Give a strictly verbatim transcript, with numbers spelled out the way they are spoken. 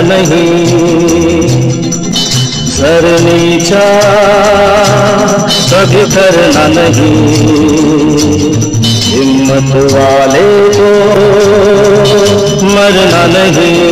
नहीं, सर नीचा कभी करना नहीं, हिम्मत वाले को मरना नहीं।